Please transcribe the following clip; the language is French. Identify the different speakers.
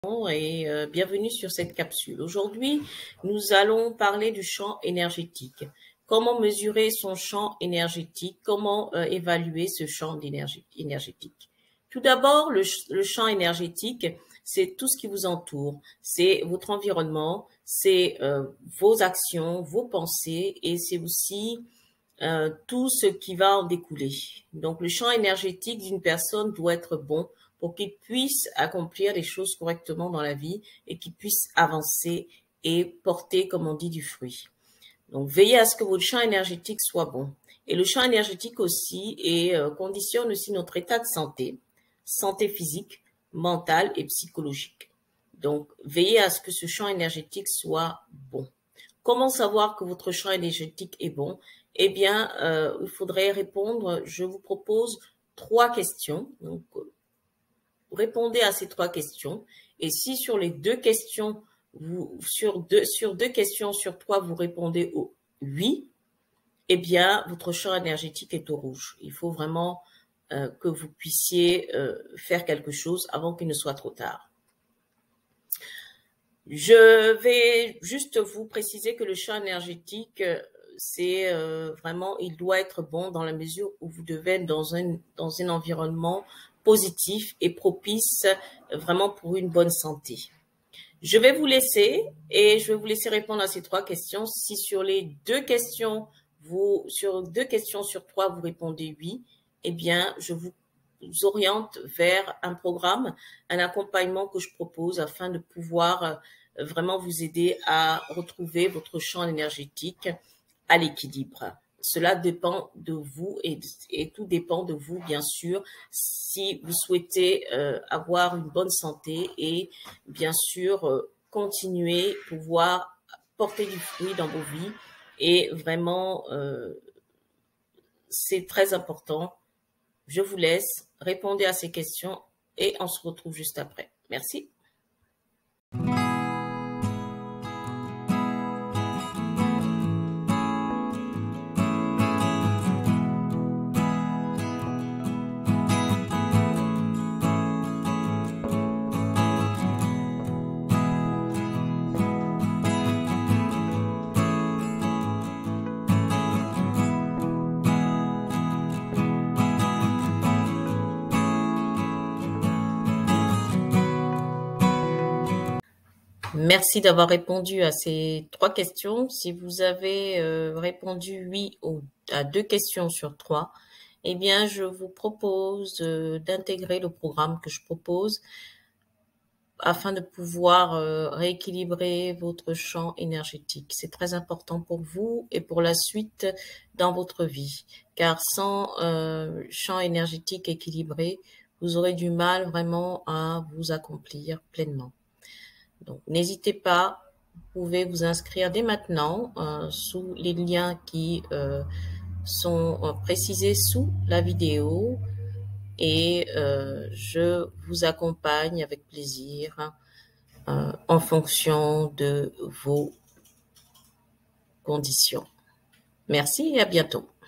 Speaker 1: Et bienvenue sur cette capsule. Aujourd'hui, nous allons parler du champ énergétique. Comment mesurer son champ énergétique? Comment évaluer ce champ énergétique? Tout d'abord, le champ énergétique, c'est tout ce qui vous entoure. C'est votre environnement, c'est vos actions, vos pensées et c'est aussi tout ce qui va en découler. Donc, le champ énergétique d'une personne doit être bon pour qu'il puisse accomplir les choses correctement dans la vie et qu'il puisse avancer et porter, comme on dit, du fruit. Donc, veillez à ce que votre champ énergétique soit bon. Et le champ énergétique aussi conditionne aussi notre état de santé, santé physique, mentale et psychologique. Donc, veillez à ce que ce champ énergétique soit bon. Comment savoir que votre champ énergétique est bon? Eh bien, il faudrait répondre, je vous propose 3 questions. Donc, répondez à ces 3 questions. Et si sur les 2 questions, sur deux questions sur 3, vous répondez au oui, eh bien, votre champ énergétique est au rouge. Il faut vraiment que vous puissiez faire quelque chose avant qu'il ne soit trop tard. Je vais juste vous préciser que le champ énergétique, c'est vraiment, il doit être bon dans la mesure où vous devez être dans un environnement positif et propice vraiment pour une bonne santé. Je vais vous laisser et je vais vous laisser répondre à ces 3 questions. Si sur les 2 questions, sur 2 questions sur 3, vous répondez oui, eh bien, je vous oriente vers un programme, un accompagnement que je propose afin de pouvoir vraiment vous aider à retrouver votre champ énergétique à l'équilibre. Cela dépend de vous et tout dépend de vous, bien sûr, si vous souhaitez avoir une bonne santé et bien sûr continuer, pouvoir porter du fruit dans vos vies. Et vraiment, c'est très important. Je vous laisse, répondez à ces questions et on se retrouve juste après. Merci. Merci d'avoir répondu à ces 3 questions. Si vous avez répondu oui à 2 questions sur 3, eh bien, je vous propose d'intégrer le programme que je propose afin de pouvoir rééquilibrer votre champ énergétique. C'est très important pour vous et pour la suite dans votre vie, car sans champ énergétique équilibré, vous aurez du mal vraiment à vous accomplir pleinement. Donc, n'hésitez pas, vous pouvez vous inscrire dès maintenant sous les liens qui sont précisés sous la vidéo et je vous accompagne avec plaisir en fonction de vos conditions. Merci et à bientôt.